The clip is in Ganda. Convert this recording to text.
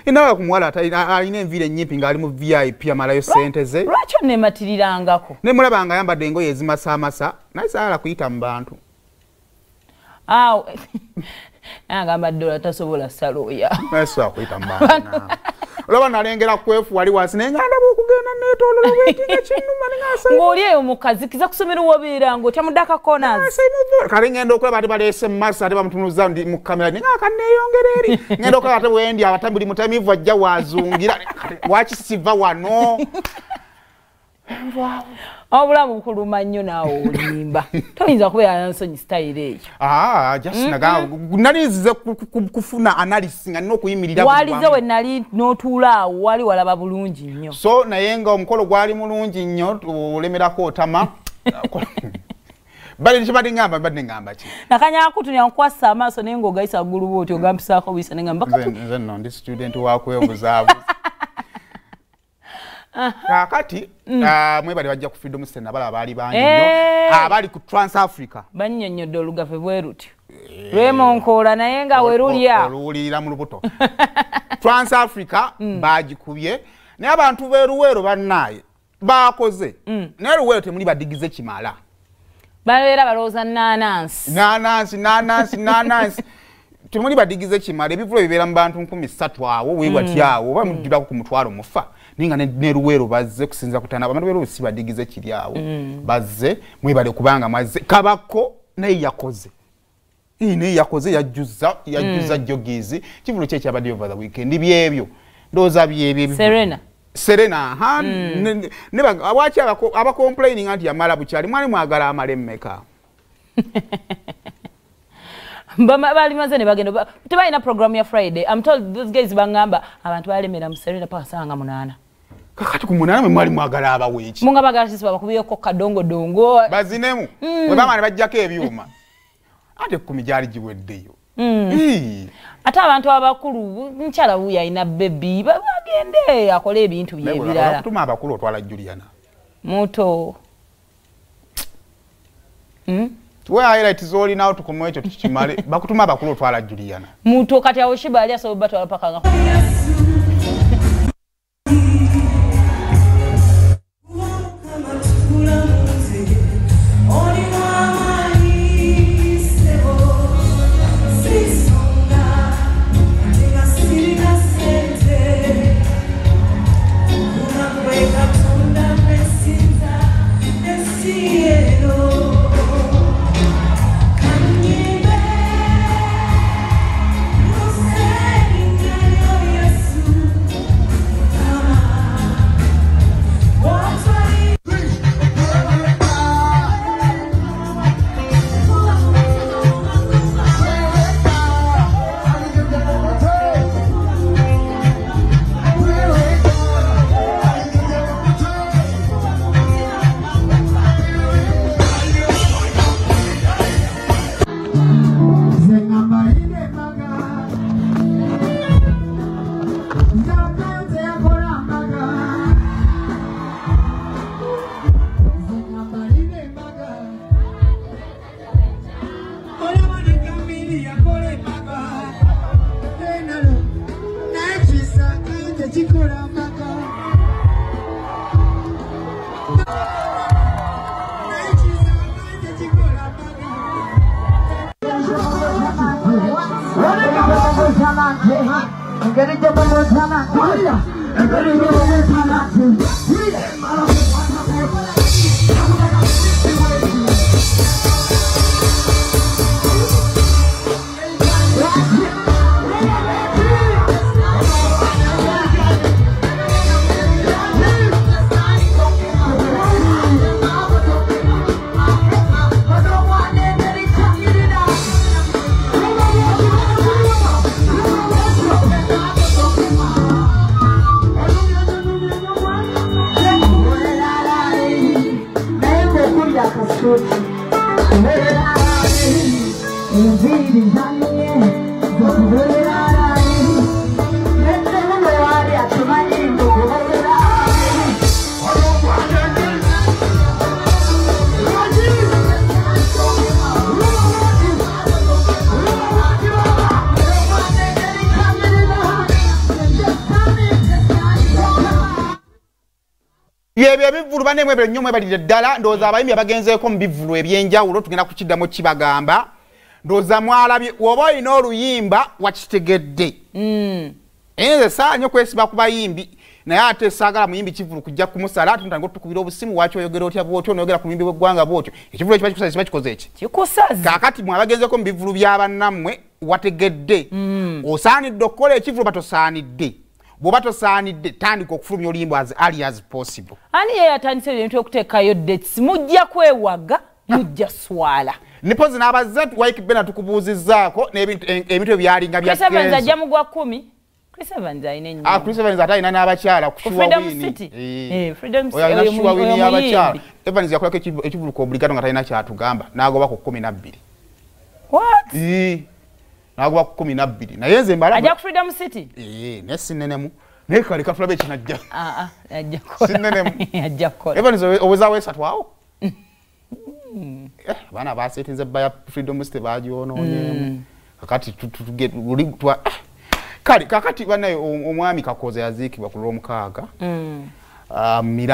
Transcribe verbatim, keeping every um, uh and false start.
Inawa kumwala alina envire nyimpi nga ali mu V I P amalayo sente ze. Lwaki onnematirirangako? Ne mulabanga yambadde engoye ezimasamasa naye saala kuyita mu bantu. Aw. Agamba dola tasobola saloya. Yesu akuyita mu bantu. Olaba nalengera kwefu wali wasi nenga ndaba okugenda netolola wetinga kinuma ningasa. Ng'oli eyo mukazi kiza kusomera wobeera ng'otya mudaka corners. Kale ngenda okulaba ati balese masa ate bamutunuza ndi mu kamera ninga akaneyongera eri. Ngenda okulaba ate wendi abatambuli mutamivu ajja wazungira. Waki siva wano. Obulamu bukuluma nnyo naawe olimba. Toyinza kubeera nsonyi style eyo. Ah, just naga nalize kufuna analysis nga n'okuyimirira walize we nali n'otuula awo wali walaba bulungi nnyo. So naye nga omukolo gwali mulungi nnyo olemerako otama. Bali nchibadde ngamba badde ngamba ki. Nakanya akutunya nkwasa amaaso naye ng'ogayisa ggulu bwoti ogampisaako buyisa nenga mpaka. Nze nno ndi student wakwebuzabu. Kakati mwebali bajja ku Freedom Stand abala abali bangi nnyo abali ku Trans Africa bannyonnyodde olugafe bwe ruti lwemonkola naye nga werulya olulira mu lubuto Trans Africa bagikubye naye abantu beruwero bannaye bakoze naye luwero temuli badigize kimala babeera balowooza nanansi nanansi nanansi nanansi temuli badigize kimala ebivulo bibeera mu bantu nkumi ssatu awo webati awo oba mujjirako ku mutwalo mufa ninga ne ruwero bazze kusinza kutana abantu bero sibadigize kiri awo bazze mwebale kubanga mazze kabako naye yakoze ine yakoze yajjuza yajjuza jogizi kivulo kye kyabadde over the weekend byebyo ndoza byebyo Serena Serena ha ne awachi abako aba complaining anti yamala buchali mwali mwagala amale mmeka Bama bali maze ne bagendo tebalina program ya Friday. I'm told those guys bangamba abantu balemera mu Serena paka sanga munana. Kakati ku munana mwe mwali mwagala abaweeki. Munga bagala sisi bakubiyeko kadongo dongo. Bazinemu. Mwe bama ne bajjako ebyuma. Ate ku mijali giweddeyo. Mm. Ate abantu abakulu nkyala wuya ina baby bagende akole ebintu bye birala. Kutuma abakulu otwala Juliana. Muto. Mm. Tuwe highlight zoli nao tukomo echo tukimale bakutuma abakulu otwala Juliana. Muto kati awo shiba ali aso batwala paka nga. Yebyo ebivvulu bane mwebyo nnyo mwebalire ddala ndowooza abayimbi abagenzeeko mu bivvulu ebyenjawulo tugenda kukiddamu kibagamba ndowooza mwalabye woba olina oluyimba wakitegedde nze saanyo kwesiba ku bayimbi naye ate saagala muyimbi kivvulu kujja kumusala ate ntandika otukubira obusimu waki oyogera otya bwotyo noyogera ku muyimbi w'eggwanga bwotyo ekivvulu ekiba kikusaze kiba kikoze eki kikusaze kaakati mwe abagenzeeko mu bivvulu bya bannammwe wategedde osaanidde okukola ekivvulu batosaanidde bw'oba tosaanidde tandika okufulumya oluyimba as early as possible. Ani ye yatandise ebintu okuteekayo dates mujja kwewaga mujja swala. Nipozi n'abazze Waikibena tukubuuzizzaako n'ebintu ebintu ebyalinga bya Chris Evans ajja mu gwa kumi. Chris Evans ayina ennyo. Ah Chris Evans ate ayina n'abakyala ku Freedom City. Eh Freedom City. Oyo ayina Shuwa Wini y'abakyala. Evans yakolako ekivvulu ko obligado nga talina kyatugamba n'agoba ku kumi na bbiri. What? Eh. Nagoba ku kumi na bbiri naye nze mbala ajja ku Freedom City eh nesi nenemu naye kale kafulabe kinajja ah ah ajja ko sinenemu ajja ko Evans oweza wesa twawo eh bana basetinze baya Freedom City bajonoonye kakati tuget uli twa kale kakati bana omwami kakoze yazikibwa ku lomukaaga mm ah